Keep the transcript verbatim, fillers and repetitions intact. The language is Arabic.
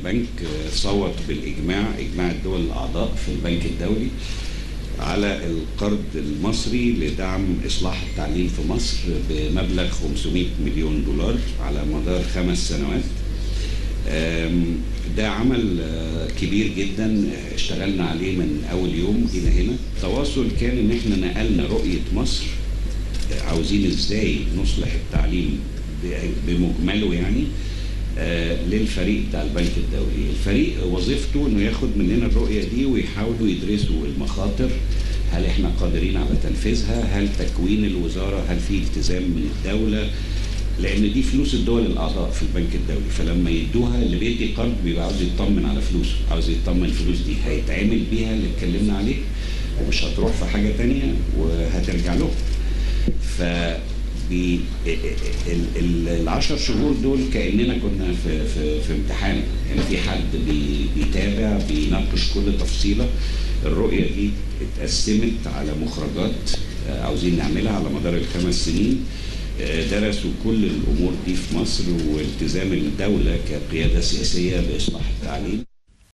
البنك صوت بالإجماع إجماع الدول الأعضاء في البنك الدولي على القرض المصري لدعم إصلاح التعليم في مصر بمبلغ خمسمائة مليون دولار على مدار خمس سنوات. ده عمل كبير جدا اشتغلنا عليه من أول يوم إلى هنا. التواصل كان إن احنا نقلنا رؤية مصر، عاوزين ازاي نصلح التعليم بمجمله يعني آه للفريق بتاع البنك الدولي. الفريق وظيفته انه ياخد مننا الرؤيه دي ويحاولوا يدرسوا المخاطر، هل احنا قادرين على تنفيذها، هل تكوين الوزاره، هل في التزام من الدوله، لان دي فلوس الدول الاعضاء في البنك الدولي، فلما يدوها اللي بيدي قرض بيبقى عاوز يطمن على فلوسه، عاوز يطمن الفلوس دي هيتعمل بيها اللي اتكلمنا عليه ومش هتروح في حاجه ثانيه وهترجع له. ف العشر شهور دول كأننا كنا في في في امتحان، يعني في حد بي بيتابع بيناقش كل تفصيله. الرؤيه دي اتقسمت على مخرجات عاوزين نعملها على مدار الخمس سنين، درسوا كل الامور دي في مصر والتزام الدوله كقياده سياسيه باصلاح التعليم.